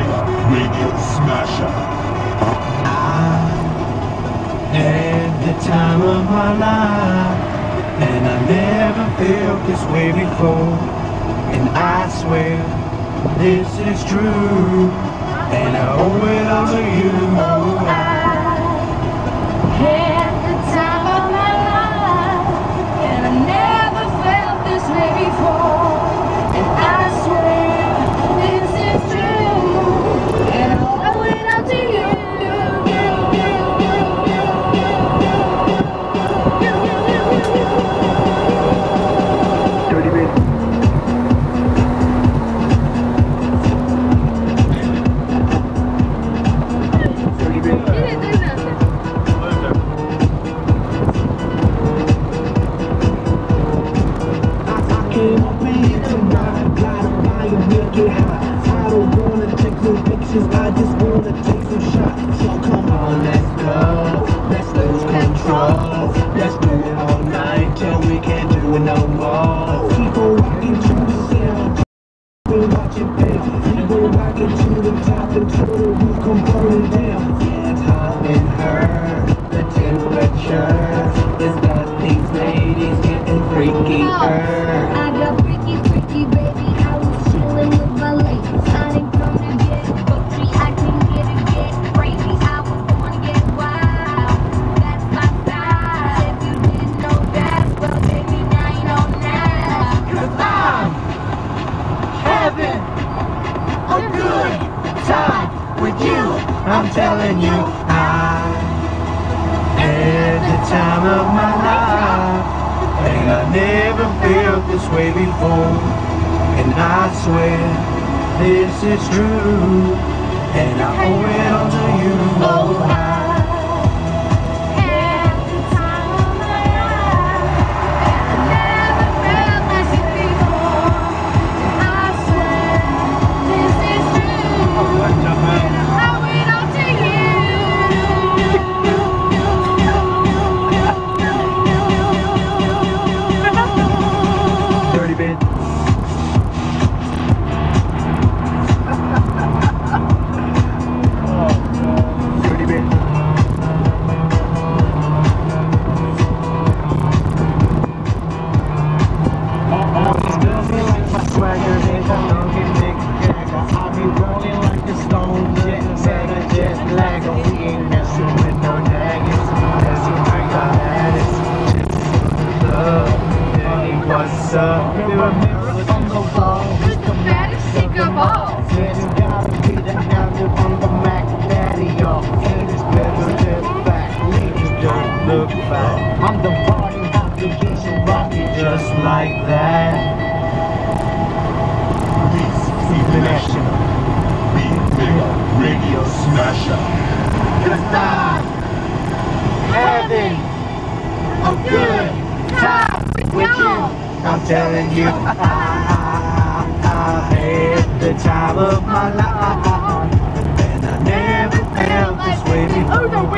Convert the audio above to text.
Radio Smasher. I had the time of my life, and I never felt this way before. And I swear this is true, and I owe it all to you. Oh, I had the time of my life, and I never felt this way before. And I swear this is true, and I owe it all to you. Dirty bit. I just wanna take some shots. So come on, let's go. Let's lose control. Let's do it all night till we can't do it no more. Keep on rocking to the sound. Watch it, baby. Keep on rocking to the top until the roof come burning down. Yeah, it's hot in her. The temperature is got these ladies getting freaky. I got freaky, baby. I was chilling with my ladies. I didn't come to get poetry. I came here to get crazy. I was born to get wild. That's my style. If you didn't know that, well, baby, now you know now. 'Cause I'm having a good time with you. I'm telling you, I had the time of my life, and I never felt this way before. And I swear this is true, and I owe it all to you. Oh, I had the time of my life, and I never felt this way before. And I swear this is true, and I owe it all to you. dirty bit. Dirty bit. Swagger, they don't get Mick Jagger. I'll be rolling like a stone jet bagger, jet lagger. We ain't messing with no naggers. Messing with the baddest. Love, Daddy, what's up? Remember from the ball. Who's the baddest chick of all? It's gotta be the apple on the Mac Daddy, y'all. And it's better than back. Niggas don't look back. I'm the body obligation rocket just like that. International. Radio Smasher. 'Cause I'm having a good time with you. I'm telling you, I had the time of my life, and I never felt this way before.